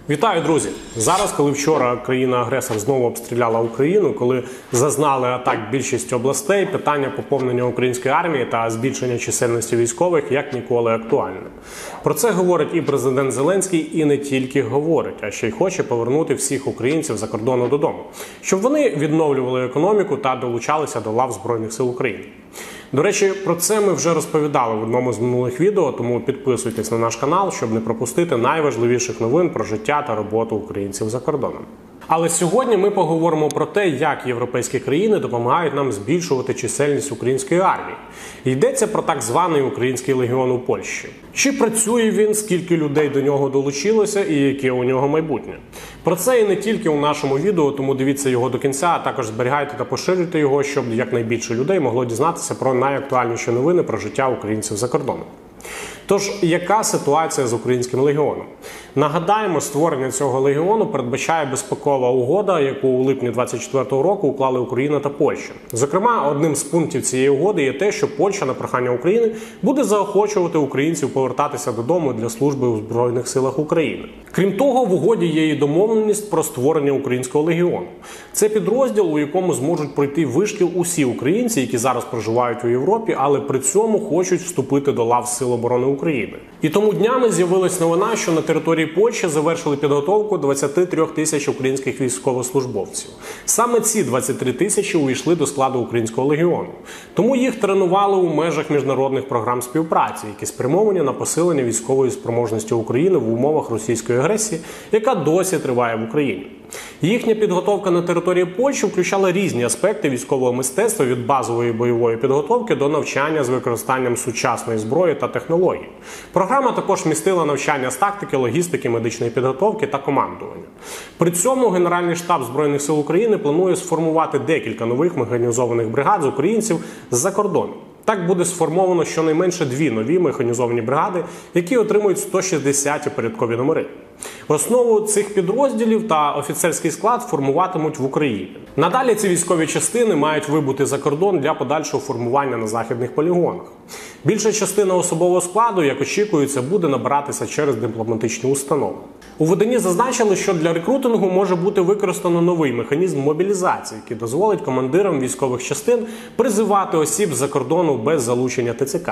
Вітаю, друзі! Зараз, коли вчора країна-агресор знову обстріляла Україну, коли зазнали атак більшість областей, питання поповнення української армії та збільшення чисельності військових як ніколи актуальне. Про це говорить і президент Зеленський, і не тільки говорить, а ще й хоче повернути всіх українців за кордону додому, щоб вони відновлювали економіку та долучалися до лав Збройних сил України. До речі, про це ми вже розповідали в одному з минулих відео, тому підписуйтесь на наш канал, щоб не пропустити найважливіших новин про життя та роботу українців за кордоном. Але сьогодні ми поговоримо про те, як європейські країни допомагають нам збільшувати чисельність української армії. Йдеться про так званий Український легіон у Польщі. Чи працює він, скільки людей до нього долучилося і яке у нього майбутнє? Про це і не тільки у нашому відео, тому дивіться його до кінця, а також зберігайте та поширюйте його, щоб якнайбільше людей могло дізнатися про найактуальніші новини про життя українців за кордоном. Тож, яка ситуація з Українським легіоном? Нагадаємо, створення цього легіону передбачає безпекова угода, яку у липні 2024 року уклали Україна та Польща. Зокрема, одним з пунктів цієї угоди є те, що Польща на прохання України буде заохочувати українців повертатися додому для служби у Збройних силах України. Крім того, в угоді є і домовленість про створення Українського легіону. Це підрозділ, у якому зможуть пройти вишкіл усі українці, які зараз проживають у Європі, але при цьому хочуть вступити до лав Сил оборони України. І тому днями з'явилась новина, що на території Польщі завершили підготовку 23 тисяч українських військовослужбовців. Саме ці 23 тисячі увійшли до складу Українського легіону. Тому їх тренували у межах міжнародних програм співпраці, які спрямовані на посилення військової спроможності України в умовах російської агресії, яка досі триває в Україні. Їхня підготовка на території Польщі включала різні аспекти військового мистецтва від базової бойової підготовки до навчання з використанням сучасної зброї та технологій. Програма також містила навчання з тактики, логістики, медичної підготовки та командування. При цьому Генеральний штаб Збройних сил України планує сформувати декілька нових механізованих бригад з українців з-за кордону. Так буде сформовано щонайменше 2 нові механізовані бригади, які отримують 160-ті порядкові номери. Основу цих підрозділів та офіцерський склад формуватимуть в Україні. Надалі ці військові частини мають вибути за кордон для подальшого формування на західних полігонах. Більша частина особового складу, як очікується, буде набиратися через дипломатичні установи. У виданні зазначили, що для рекрутингу може бути використано новий механізм мобілізації, який дозволить командирам військових частин призивати осіб з-за кордону без залучення ТЦК.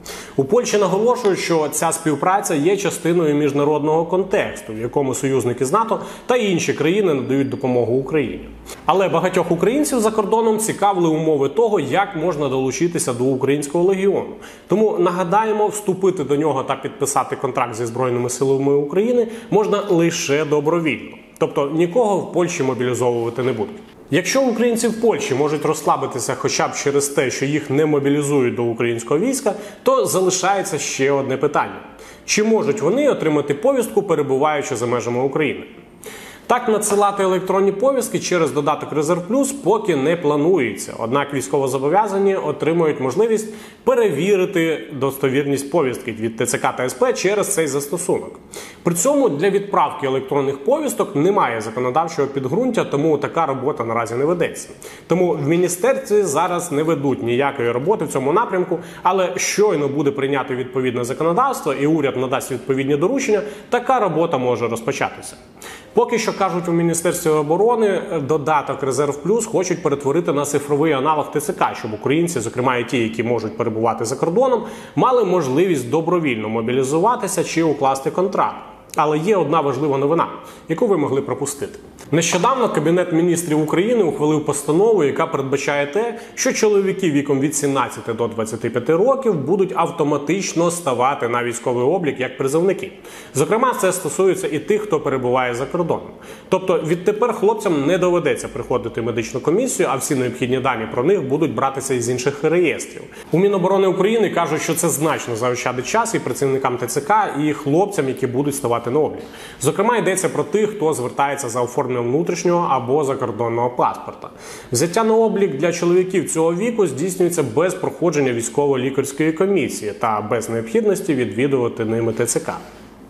У Польщі наголошують, що ця співпраця є частиною міжнародного контексту, в якому союзники з НАТО та інші країни надають допомогу Україні. Але багатьох українців за кордоном цікавили умови того, як можна долучитися до Українського легіону. Тому нагадаємо, вступити до нього та підписати контракт зі Збройними силами України можна лише добровільно. Тобто нікого в Польщі мобілізовувати не будуть. Якщо українці в Польщі можуть розслабитися хоча б через те, що їх не мобілізують до українського війська, то залишається ще одне питання. Чи можуть вони отримати повістку, перебуваючи за межами України? Так, надсилати електронні повістки через додаток Резерв Плюс поки не планується. Однак військовозобов'язані отримують можливість перевірити достовірність повістки від ТЦК та СП через цей застосунок. При цьому для відправки електронних повісток немає законодавчого підґрунтя, тому така робота наразі не ведеться. Тому в міністерстві зараз не ведуть ніякої роботи в цьому напрямку, але щойно буде прийнято відповідне законодавство і уряд надасть відповідні доручення, така робота може розпочатися. Поки що, кажуть у Міністерстві оборони, додаток Резерв Плюс хочуть перетворити на цифровий аналог ТЦК, щоб українці, зокрема і ті, які можуть перебувати за кордоном, мали можливість добровільно мобілізуватися чи укласти контракт. Але є одна важлива новина, яку ви могли пропустити. Нещодавно Кабінет міністрів України ухвалив постанову, яка передбачає те, що чоловіки віком від 17 до 25 років будуть автоматично ставати на військовий облік як призовники. Зокрема, це стосується і тих, хто перебуває за кордоном. Тобто відтепер хлопцям не доведеться приходити в медичну комісію, а всі необхідні дані про них будуть братися із інших реєстрів. У Міноборони України кажуть, що це значно заощадить час і працівникам ТЦК, і хлопцям, які будуть ставати на облік. Зокрема, йдеться про тих, хто звертається за оформленням внутрішнього або закордонного паспорта. Взяття на облік для чоловіків цього віку здійснюється без проходження військово-лікарської комісії та без необхідності відвідувати ними ТЦК.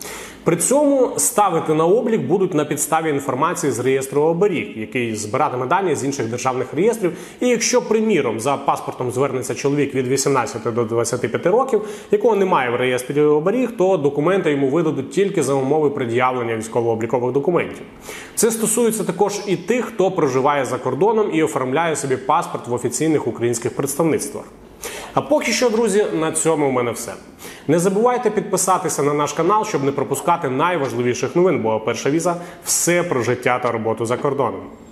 При цьому ставити на облік будуть на підставі інформації з реєстру оберіг, який збиратиме дані з інших державних реєстрів. І якщо, приміром, за паспортом звернеться чоловік від 18 до 25 років, якого немає в реєстрі оберіг, то документи йому видадуть тільки за умови пред'явлення військово-облікових документів. Це стосується також і тих, хто проживає за кордоном і оформляє собі паспорт в офіційних українських представництвах. А поки що, друзі, на цьому в мене все. Не забувайте підписатися на наш канал, щоб не пропускати найважливіших новин, бо Перша Віза – все про життя та роботу за кордоном.